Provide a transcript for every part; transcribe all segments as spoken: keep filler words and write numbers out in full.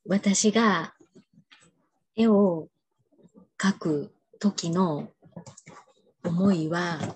私が絵を描く時の思いは、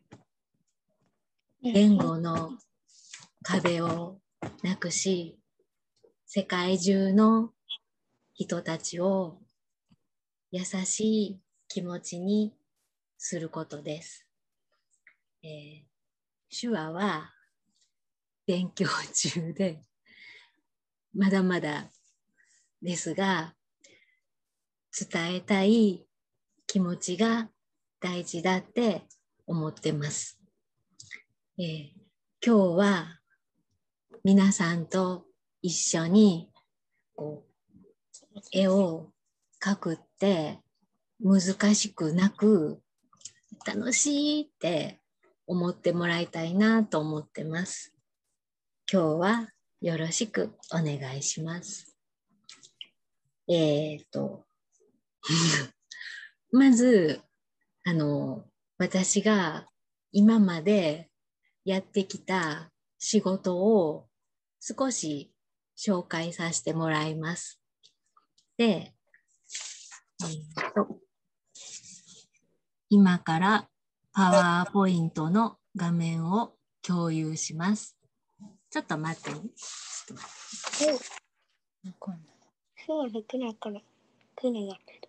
言語の壁をなくし、世界中の人たちを優しい気持ちにすることです。えー、手話は勉強中で、まだまだですが、伝えたい気持ちが大事だって思ってます。えー、今日は皆さんと一緒にこう絵を描くって難しくなく楽しいって思ってもらいたいなと思ってます。今日はよろしくお願いします。えっと、まず、あの、私が今までやってきた仕事を少し紹介させてもらいます。で、えーと、今からパワーポイントの画面を共有します。ちょっと待ってね。ちょっと待って。 そうできないから、くねやけど。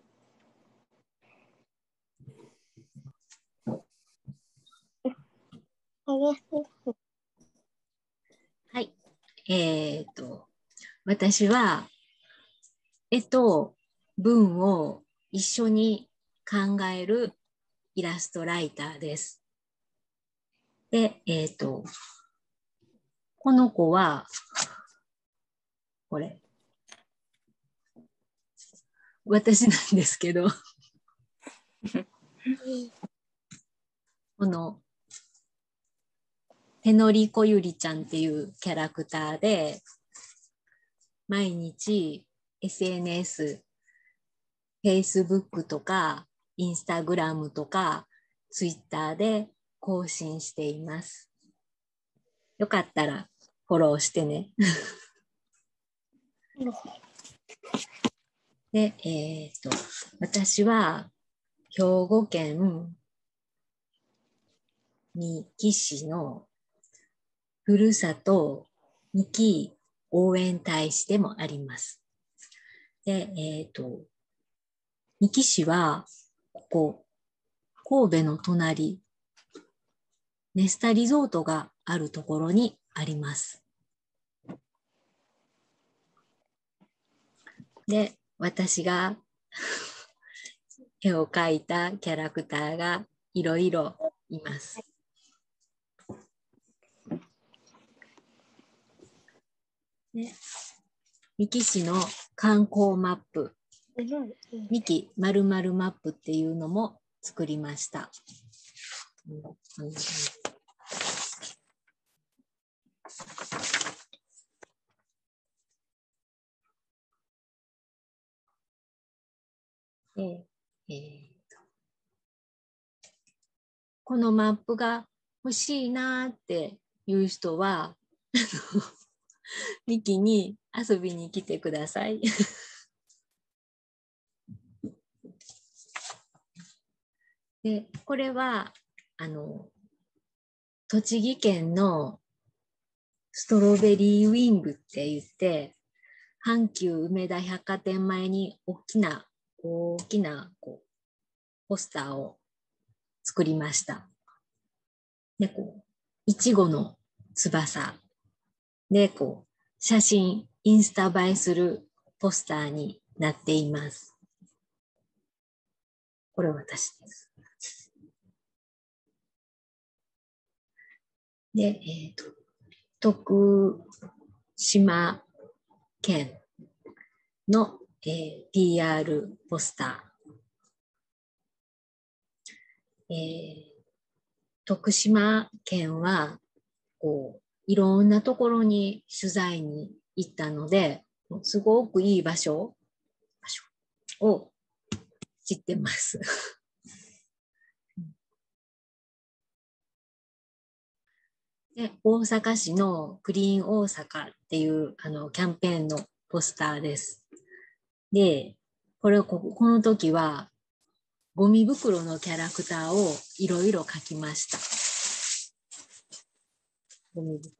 はい。えっと、私は絵と文を一緒に考えるイラストライターです。で、えっと、この子は、これ、私なんですけど、この、手乗りこゆりちゃんっていうキャラクターで、毎日 エスエヌエス、Facebook とか、Instagram とか、Twitter で更新しています。よかったらフォローしてね。で、えっと、私は兵庫県三木市のふるさと三木応援大使でもあります。で、えっと、三木市は、ここ、神戸の隣、ネスタリゾートがあるところにあります。で、私が絵を描いたキャラクターがいろいろいます。ね、三木市の観光マップ、三木まるまるマップっていうのも作りました。で、えーと、このマップが欲しいなっていう人は三木に遊びに来てください。で、これはあの栃木県のストロベリーウィングって言って、阪急梅田百貨店前に大きな大きなこうポスターを作りました。で、こういちごの翼で、こう写真インスタ映えするポスターになっています。これ私です。で、えっと、徳島県の、えー、ピーアール ポスター。えー、徳島県はこういろんなところに取材に行ったので、すごくいい場所、場所を知ってます。で、大阪市のクリーン大阪っていうあのキャンペーンのポスターです。 で、これをこ、この時は、ゴミ袋のキャラクターをいろいろ描きました。ゴミ袋。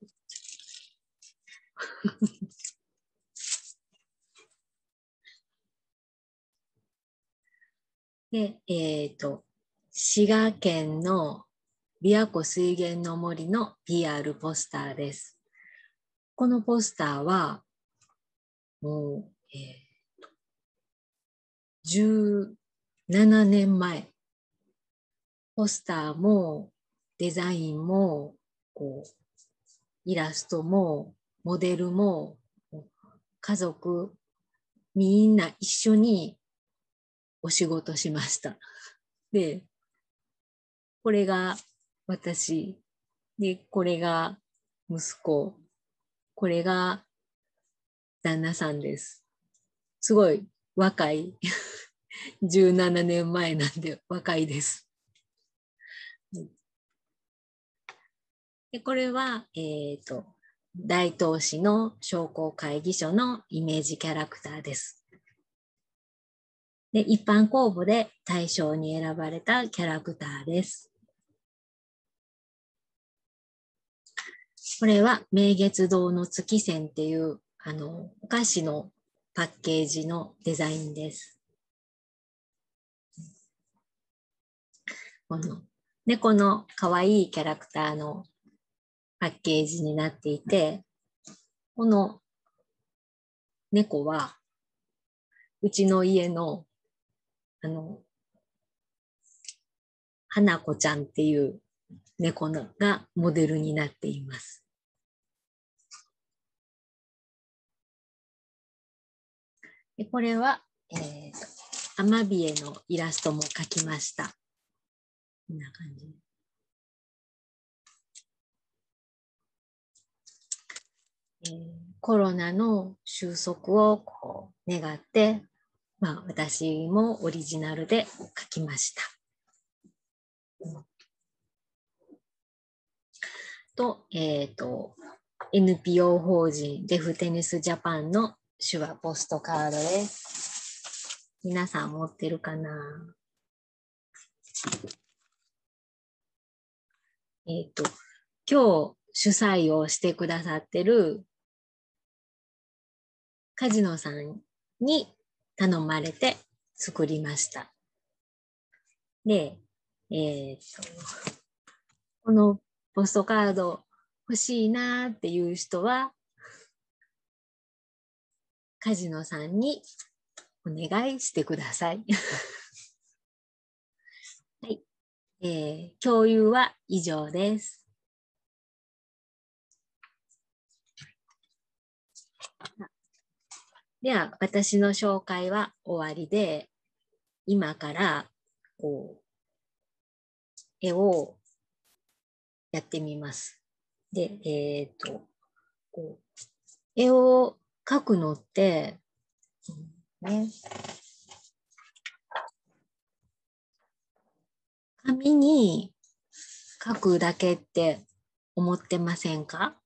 で、えっと、滋賀県の琵琶湖水源の森の ピーアール ポスターです。このポスターは、もう、えーと、じゅうななねんまえ。ポスターもデザインも、こう、イラストもモデルも家族みんな一緒にお仕事しました。で、これが私、で、これが息子、これが旦那さんです。すごい若い。じゅうななねんまえなんで若いです。で、これは、えっと、大東市の商工会議所のイメージキャラクターです。で、一般公募で大賞に選ばれたキャラクターです。これは明月堂の月線っていうあのお菓子のパッケージのデザインです。この猫の可愛いキャラクターのパッケージになっていて、この猫はうちの家のあの花子ちゃんっていう猫のがモデルになっています。でこれは、えーと、アマビエのイラストも描きました。こんな感じ。えー、コロナの収束をこう願って、まあ、私もオリジナルで描きました。と、えっと、エヌピーオー 法人デフテニスジャパンの手話ポストカードです。皆さん持ってるかな？えっと、今日主催をしてくださってる梶野さんに頼まれて作りました。で、えっと、このポストカード欲しいなっていう人は、梶野さんにお願いしてください。はい、えー、共有は以上です。では、私の紹介は終わりで、今からこう絵をやってみます。で、えっと、こう絵を描くのって、ね、紙に描くだけって思ってませんか？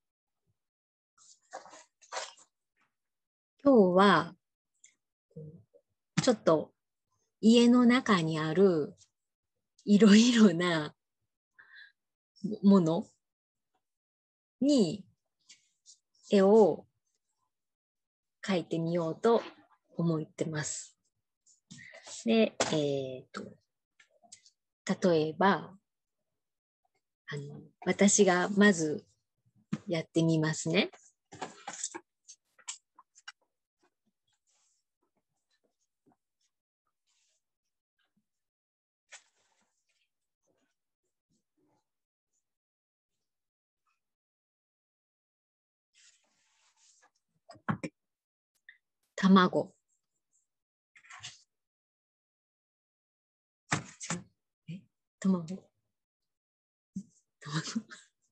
今日はちょっと家の中にあるいろいろなものに絵を描いてみようと思ってます。で、えっと、例えば、あの、私がまずやってみますね。卵。え卵卵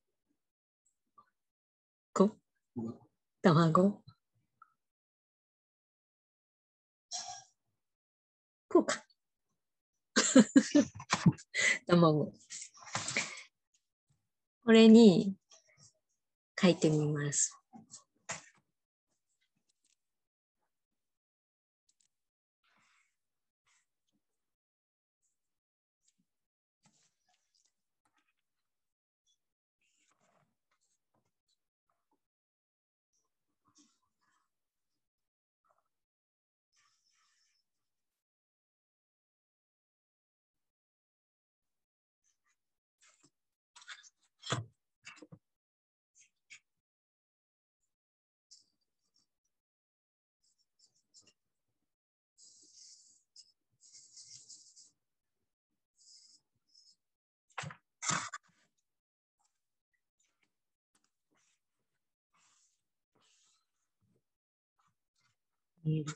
こ卵こうか。卵。これに書いてみます。 見える。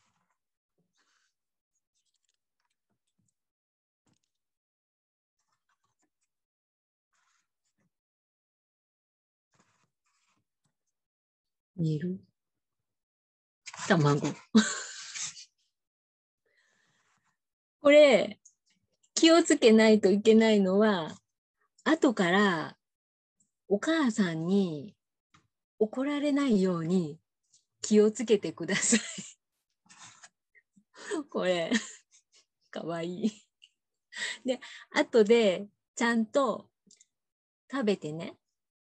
見える？卵。これ、気をつけないといけないのは、後からお母さんに怒られないように気をつけてください。これ、かわいい。で、後でちゃんと食べてね。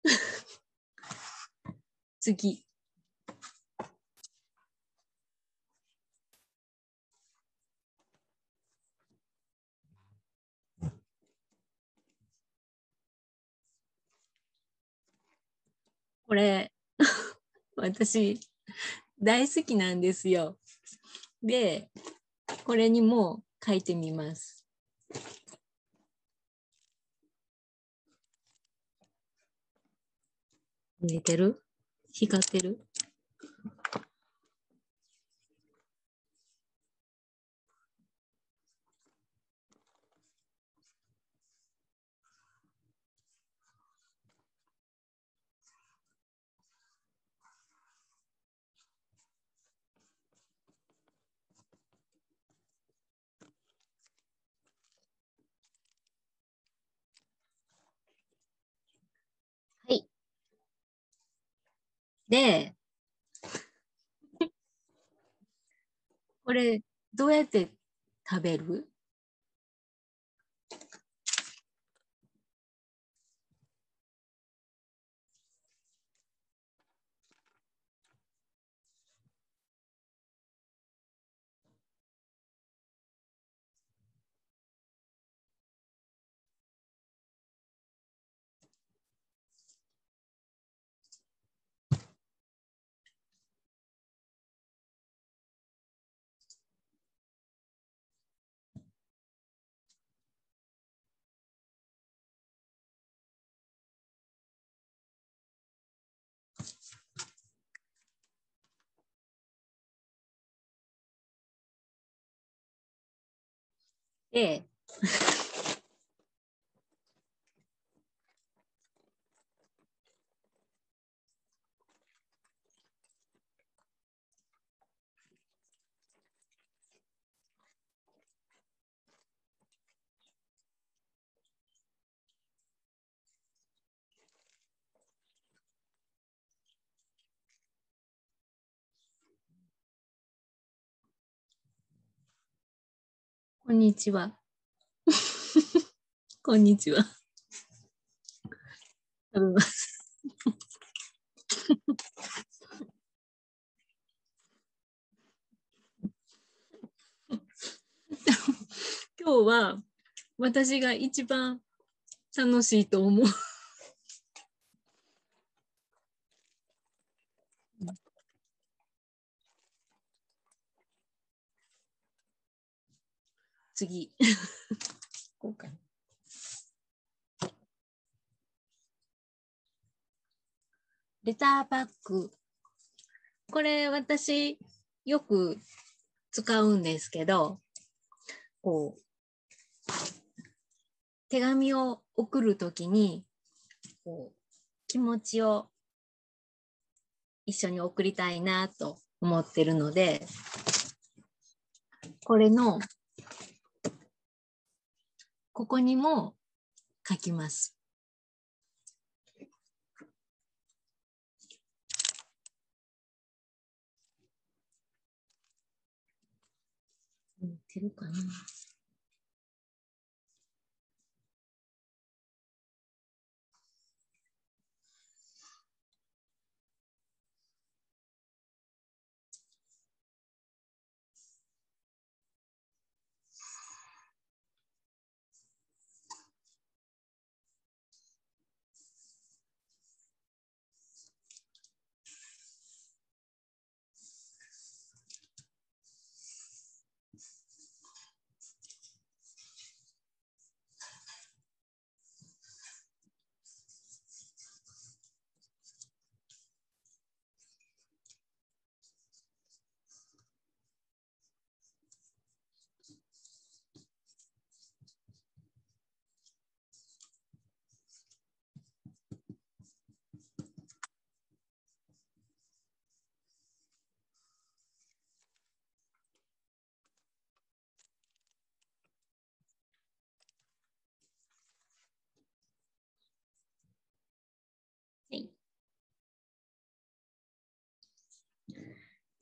次。これ、私、大好きなんですよ。で、これにも書いてみます。見えてる？光ってる？はい。で、これ、どうやって食べる？で、こんにちは。こんにちは。食べます。今日は私が一番楽しいと思う。次。こうかな。レターパック。これ私よく使うんですけど、こう手紙を送るときにこう気持ちを一緒に送りたいなと思ってるので、これのここにも書きます。見てるかな？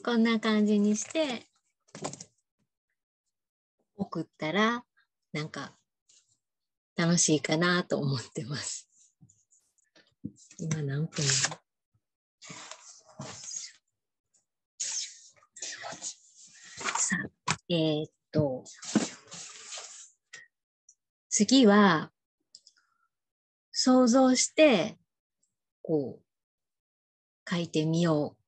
こんな感じにして送ったらなんか楽しいかなと思ってます。今何分？さあ、えー、っと次は想像してこう書いてみよ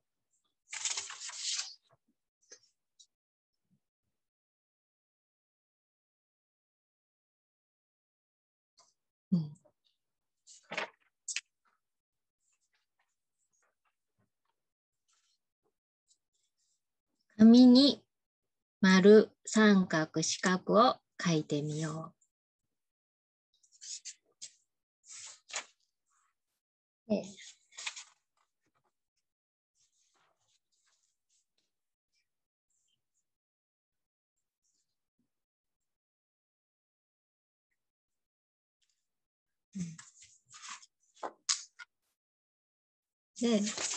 う。うん、紙に丸、三角、四角を書いてみよう。でで、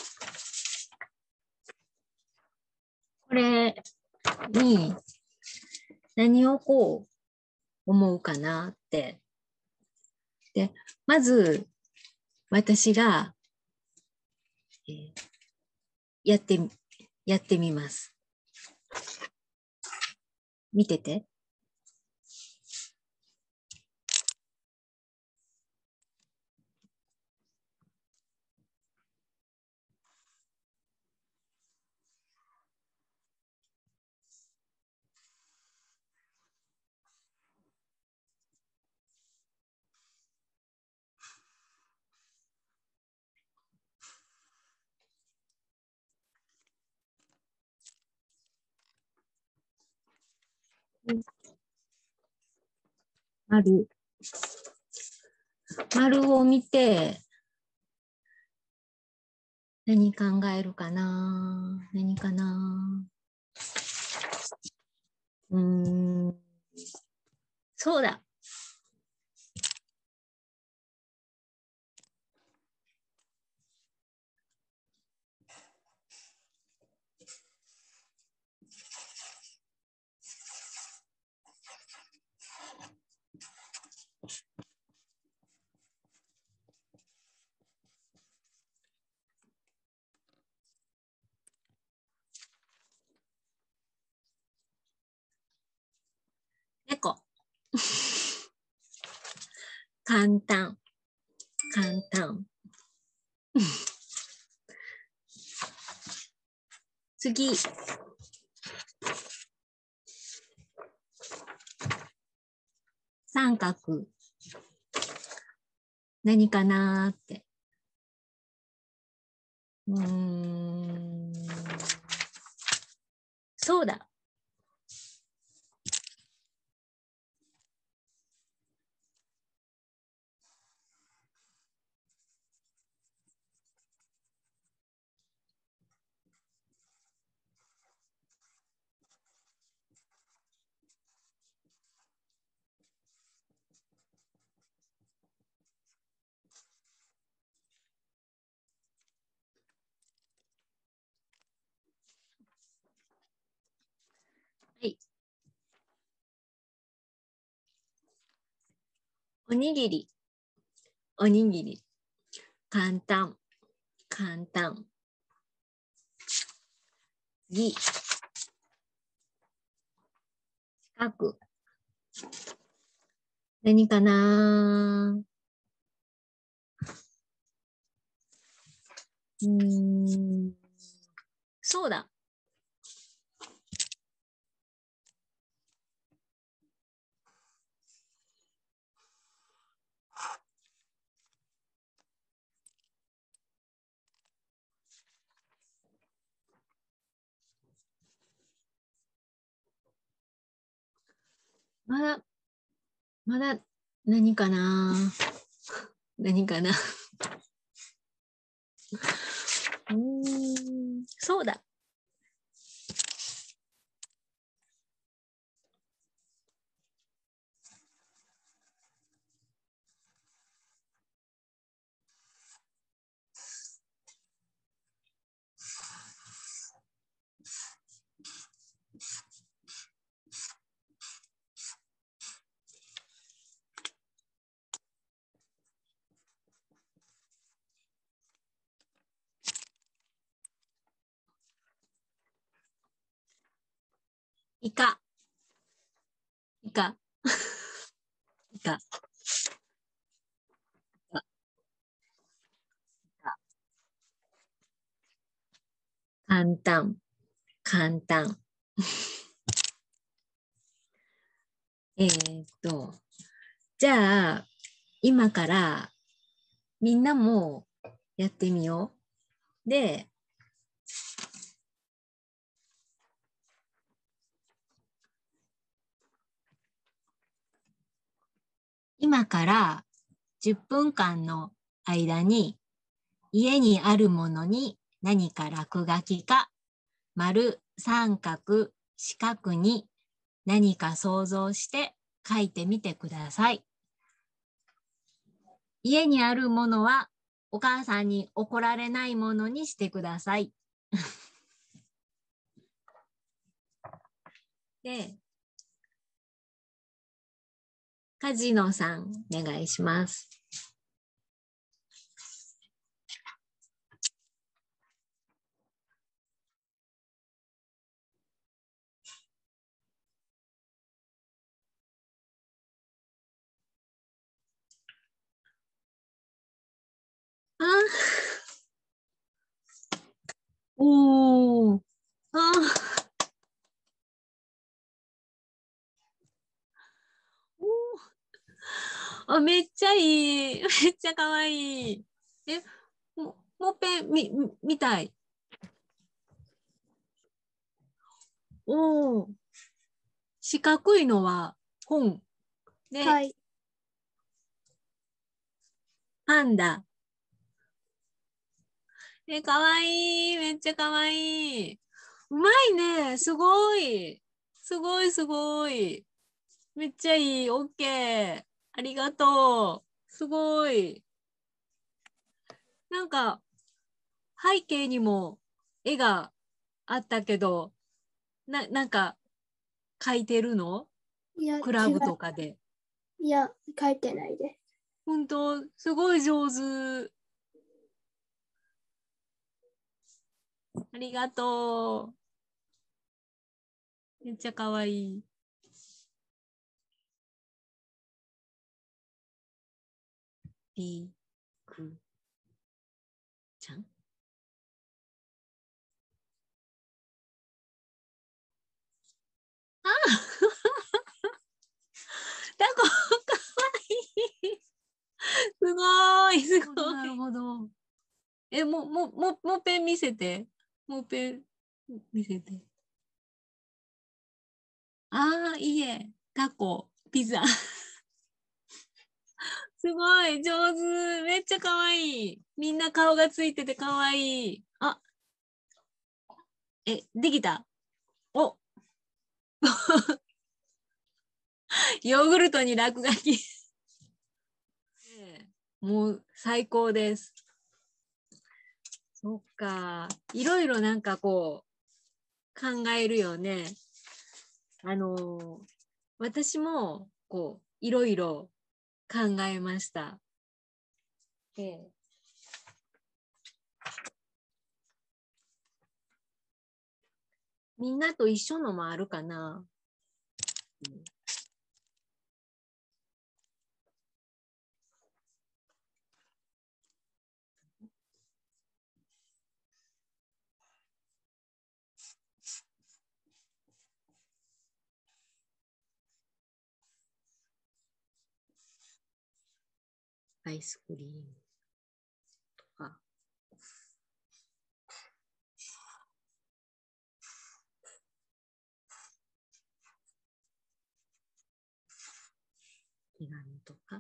これに何をこう思うかなって。で、まず私が、えーやって、やってみます。見てて。丸。丸を見て、何考えるかな？何かな？うーん。そうだ。猫。簡単。簡単。次。三角。何かなーって。うーん。そうだ。はい。おにぎり。おにぎり。簡単。簡単。次。四角。何かな？うーん。そうだ。まだ、まだ何かな？何かな？うーん。そうだ。 イカ。イカ。イカ。簡単。簡単。えーっと、じゃあ、今からみんなもやってみよう。で、今からじゅっぷんかんの間に家にあるものに何か落書きか丸、三角、四角に何か想像して書いてみてください。家にあるものはお母さんに怒られないものにしてください。で、梶野さん、お願いします。あおーああ、めっちゃいい。めっちゃかわいい。え、も、もっぺん、み、みたい。おお。四角いのは本。で、 はい。 パンダ。え、かわいい。めっちゃかわいい。うまいね。すごい。すごい、すごい。めっちゃいい。オッケー。ありがとう。すごい。なんか、背景にも絵があったけど、な、なんか、描いてるのいや、違う。 クラブとかで。 いや、書いてないです。 本当、すごい上手。ありがとう。めっちゃかわいい。りくちゃん。あタコ、かわいい。すごい、すごい。なるほど。え、も、も、も、もうペン見せて。もうペン見せて。ああ、いいえ。タコ、ピザ。すごい、上手。めっちゃかわいい。みんな顔がついててかわいい。あ、え、できた。お、ヨーグルトに落書き。もう最高です。そっか。いろいろなんかこう考えるよね。あの、私もこういろいろ考えました。で、みんなと一緒のもあるかな。うん、アイスクリームとか。手紙とか。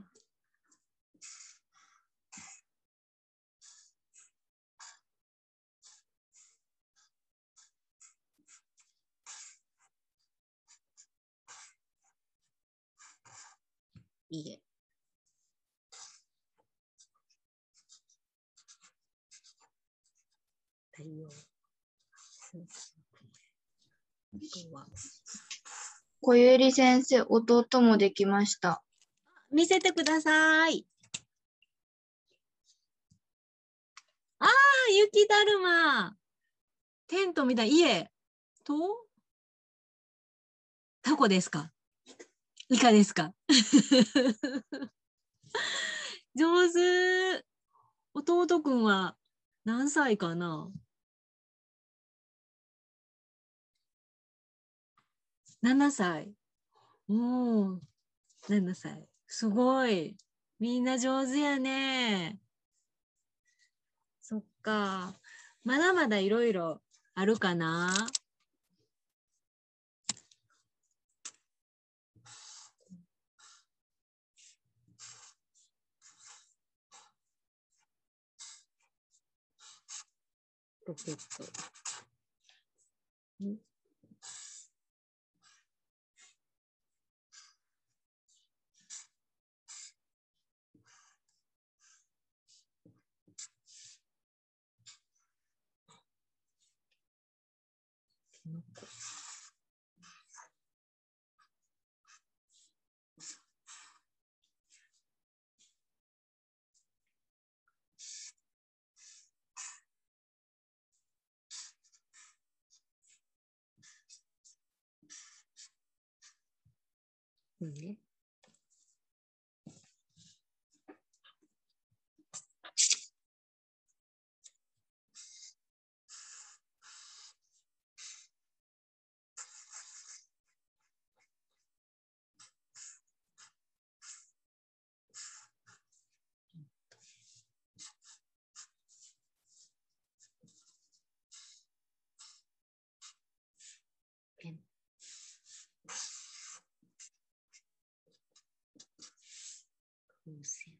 いいえ。太陽。 小百合先生、弟もできました。 見せてください。ああ、雪だるま。テントみたい。家とタコですか？イカですか？上手。弟くんは何歳かな？ななさい。おー、ななさい。すごい。みんな上手やね。そっか。まだまだいろいろあるかな。ロケット。んうんね。ペン。風船。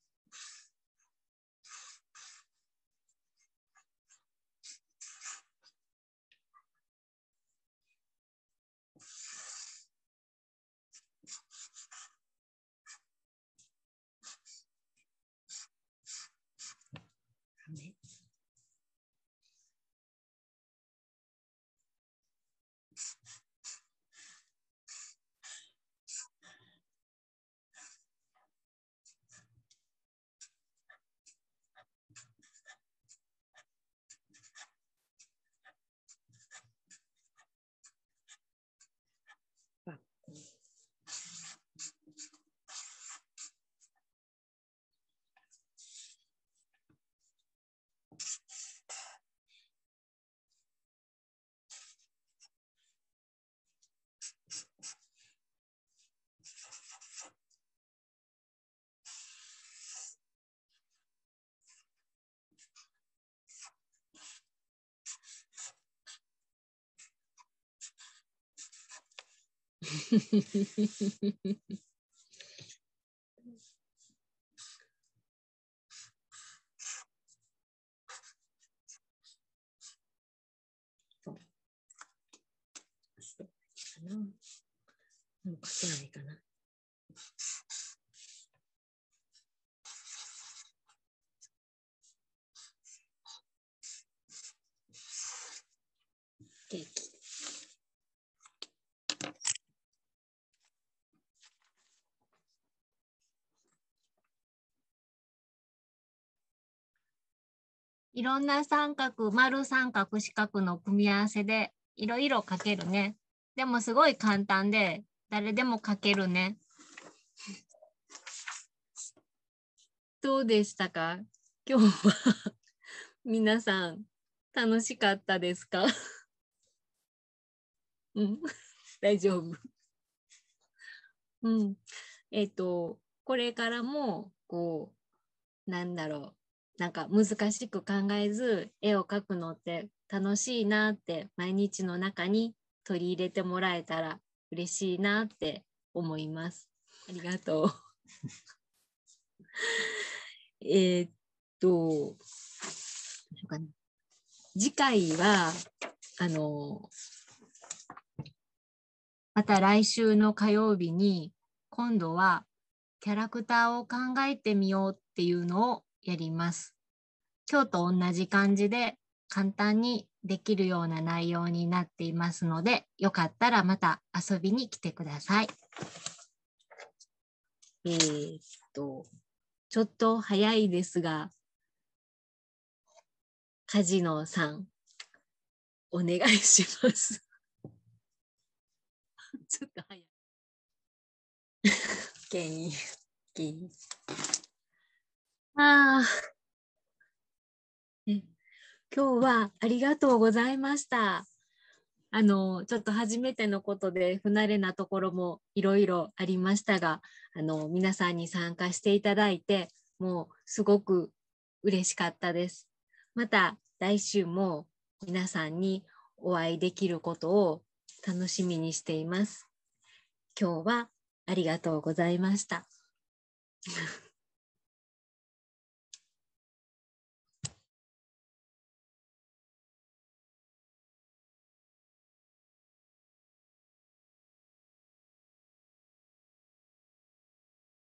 ね。あ、そうそうかな。もう書けないかな。ケーキ。いろんな三角、丸三角、四角の組み合わせでいろいろ書けるね。でもすごい簡単で誰でも書けるね。どうでしたか？今日は皆さん楽しかったですか？うん、大丈夫。うん。えっと、これからも、こう、なんだろう。なんか難しく考えず、絵を描くのって楽しいなって毎日の中に取り入れてもらえたら嬉しいなって思います。ありがとう。えーっと、どうしようかな。次回は、あの、また来週の火曜日に、今度はキャラクターを考えてみようっていうのをやります。今日と同じ感じで簡単にできるような内容になっていますので、よかったらまた遊びに来てください。えーっと、ちょっと早いですが、梶野さん、お願いします。 ちょっと早い。原因。原因。ああ。ね、今日はありがとうございました。あの、ちょっと初めてのことで不慣れなところもいろいろありましたが、あの、皆さんに参加していただいて、もうすごく嬉しかったです。また来週も皆さんにお会いできることを楽しみにしています。今日はありがとうございました。